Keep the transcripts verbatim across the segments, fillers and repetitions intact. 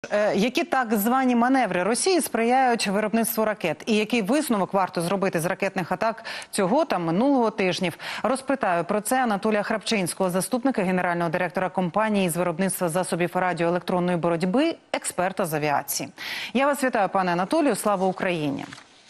е, які так звані маневри Росії сприяють виробництву ракет? І який висновок варто зробити з ракетних атак цього та минулого тижнів? Розпитаю про це Анатолія Храпчинського, заступника генерального директора компанії з виробництва засобів радіоелектронної боротьби, експерта з авіації. Я вас вітаю, пане Анатолію. Слава Україні!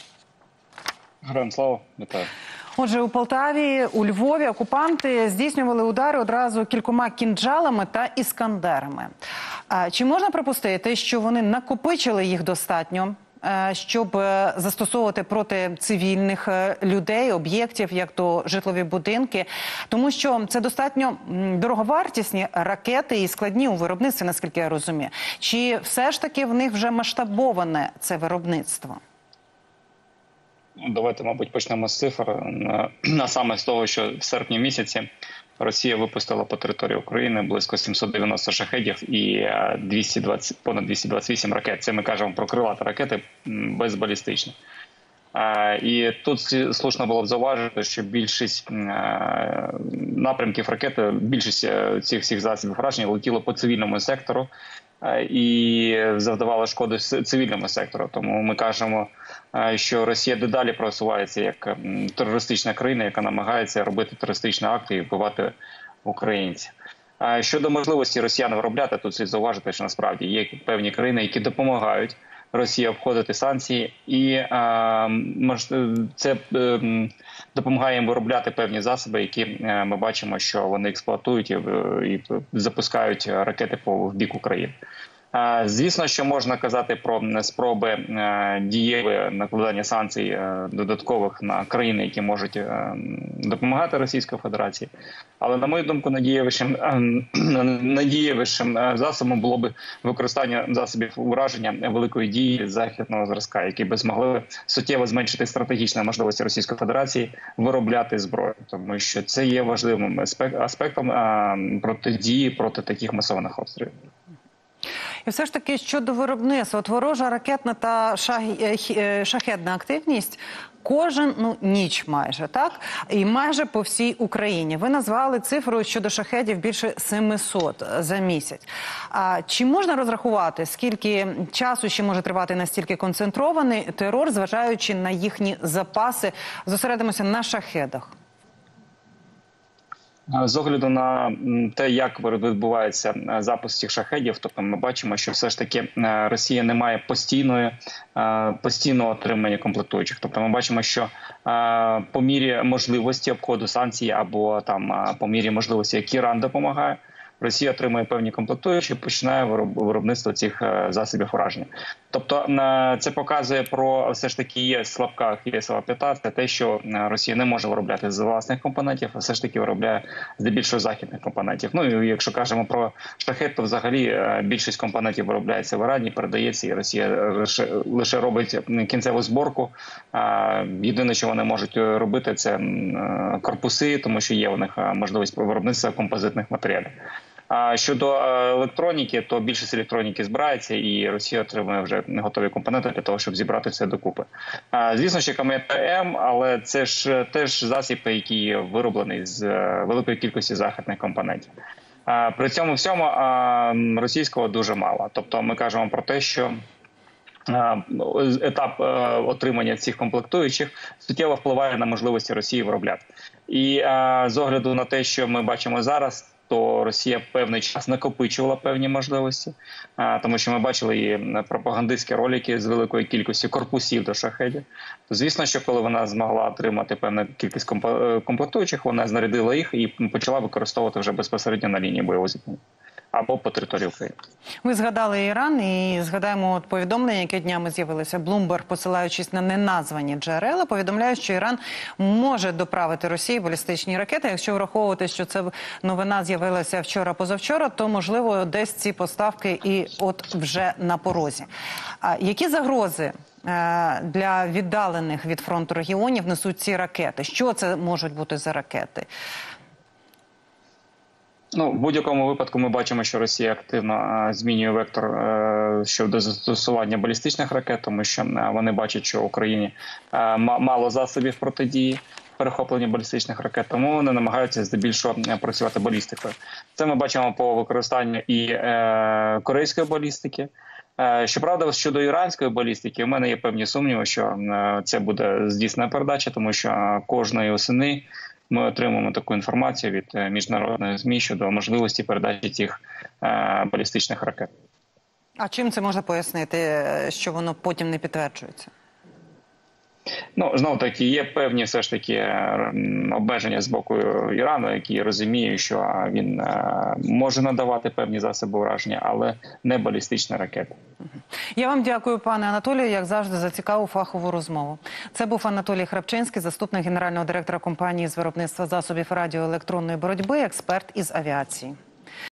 Героям слава, вітаю. Отже, у Полтаві, у Львові окупанти здійснювали удари одразу кількома кінджалами та іскандерами. Чи можна припустити, що вони накопичили їх достатньо, щоб застосовувати проти цивільних людей, об'єктів, як то житлові будинки? Тому що це достатньо дороговартісні ракети і складні у виробництві, наскільки я розумію. Чи все ж таки в них вже масштабоване це виробництво? Давайте, мабуть, почнемо з цифр. А саме з того, що в серпні місяці Росія випустила по території України близько сімсот дев'яносто шахедів і двісті двадцять, понад двісті двадцять вісім ракет. Це ми кажемо про крилаті ракети безбалістичні. І тут слушно було б зауважити, що більшість напрямків ракети, більшість цих всіх засобів враження летіло по цивільному сектору і завдавала шкоди цивільному сектору. Тому ми кажемо, що Росія дедалі просувається як терористична країна, яка намагається робити терористичні акти і вбивати українців. Щодо можливості росіян виробляти, тут слід зауважити, що насправді є певні країни, які допомагають Росії обходити санкції, і а, це а, допомагає їм виробляти певні засоби, які а, ми бачимо, що вони експлуатують і, і запускають ракети по в бік України. А, звісно, що можна казати про спроби а, дієві накладання санкцій а, додаткових на країни, які можуть а, допомагати Російській Федерації. Але, на мою думку, надієвішим, надієвішим засобом було б використання засобів ураження великої дії західного зразка, які б змогли суттєво зменшити стратегічні можливості Російської Федерації виробляти зброю. Тому що це є важливим аспектом протидії проти таких масованих обстрілів. І все ж таки щодо виробництва, от ворожа ракетна та шахедна активність кожен, ну, ніч майже, так? І майже по всій Україні. Ви назвали цифру щодо шахедів більше семисот за місяць. А чи можна розрахувати, скільки часу ще може тривати настільки концентрований терор, зважаючи на їхні запаси? Зосередимося на шахедах. З огляду на те, як відбувається запуск цих шахедів, тобто ми бачимо, що все ж таки Росія не має постійної, постійного отримання комплектуючих. Тобто ми бачимо, що по мірі можливості обходу санкцій або там по мірі можливості, як Іран допомагає, Росія отримує певні комплектуючі і починає виробництво цих засобів ураження. Тобто це показує про все ж таки є слабка ахіллесова п'ята, це те, що Росія не може виробляти з власних компонентів, а все ж таки виробляє здебільшого західних компонентів. Ну і якщо кажемо про шахед, то взагалі більшість компонентів виробляється в Ірані, передається, і Росія лише, лише робить кінцеву зборку. Єдине, що вони можуть робити, це корпуси, тому що є у них можливість виробництва композитних матеріалів. А щодо електроніки, то більшість електроніки збирається, і Росія отримує вже готові компоненти для того, щоб зібрати це докупи. Звісно, що Комета М, але це ж теж засіб, який вироблений з великої кількості західних компонентів. При цьому всьому російського дуже мало. Тобто ми кажемо про те, що етап отримання цих комплектуючих суттєво впливає на можливості Росії виробляти. І з огляду на те, що ми бачимо зараз, то Росія певний час накопичувала певні можливості, тому що ми бачили і пропагандистські ролики з великою кількістю корпусів до шахедів. То звісно, що коли вона змогла отримати певну кількість комплектуючих, вона знарядила їх і почала використовувати вже безпосередньо на лінії бойового зіткнення або по території України. Ви згадали Іран, і згадаємо от повідомлення, яке днями з'явилося. Bloomberg, посилаючись на неназвані джерела, повідомляє, що Іран може доправити Росії балістичні ракети. Якщо враховувати, що це новина з'явилася вчора-позавчора, то, можливо, десь ці поставки і от вже на порозі. А які загрози для віддалених від фронту регіонів несуть ці ракети? Що це можуть бути за ракети? Ну, в будь-якому випадку ми бачимо, що Росія активно а, змінює вектор а, щодо застосування балістичних ракет, тому що а, вони бачать, що в Україні а, мало засобів протидії перехопленню балістичних ракет, тому вони намагаються здебільшого працювати балістикою. Це ми бачимо по використанню і е, корейської балістики, Щоправда, щодо іранської балістики, у мене є певні сумніви, що це буде здійснена передача, тому що кожної осени ми отримуємо таку інформацію від міжнародних ЗМІ щодо можливості передачі цих балістичних ракет. А чим це можна пояснити, що воно потім не підтверджується? Ну, знову таки, є певні все ж таки обмеження з боку Ірану, які розуміють, що він може надавати певні засоби ураження, але не балістичні ракети. Я вам дякую, пане Анатолію, як завжди, за цікаву фахову розмову. Це був Анатолій Храпчинський, заступник генерального директора компанії з виробництва засобів радіоелектронної боротьби, експерт із авіації.